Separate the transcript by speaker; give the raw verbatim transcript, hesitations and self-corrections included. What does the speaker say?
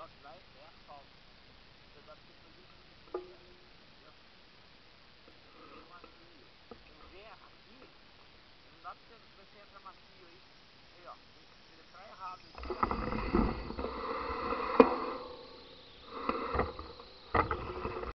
Speaker 1: negócio lá é, é asfalto. Você dá pra você fazer isso, entendeu? Bem macio. Quer ver aqui? Não dá pra você, você entra macio aí. Aí ó, ele tá errado. Ele tá...